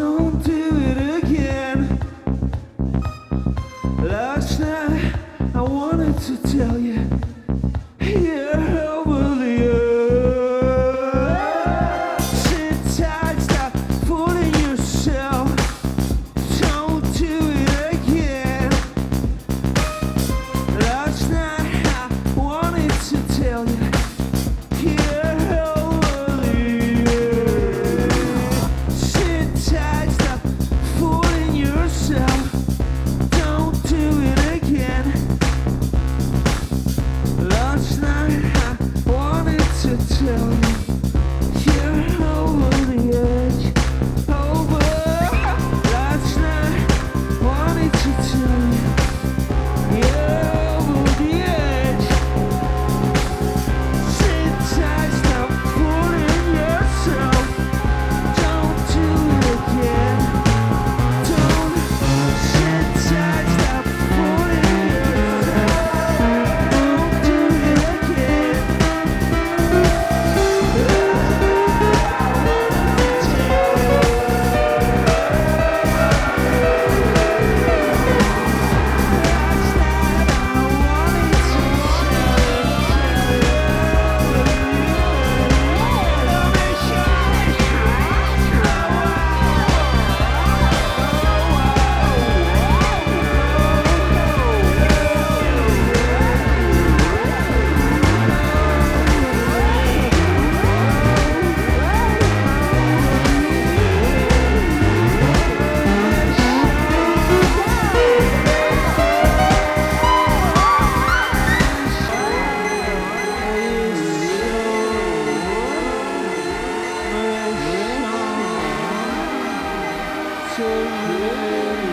Don't do it again. Last night I wanted to tell you you're over the edge. Sit tight, stop fooling yourself. Don't do it again. Last night I wanted to tell you you're over the edge. Sit tight, stop fooling yourself. Don't do it again. Last night I wanted to tell you you're over the edge. Over. Last night I wanted to tell you you're over the edge. Sit tight, stop fooling yourself. Don't do it again. Don't sit tight, stop fooling yourself. Don't do it again. So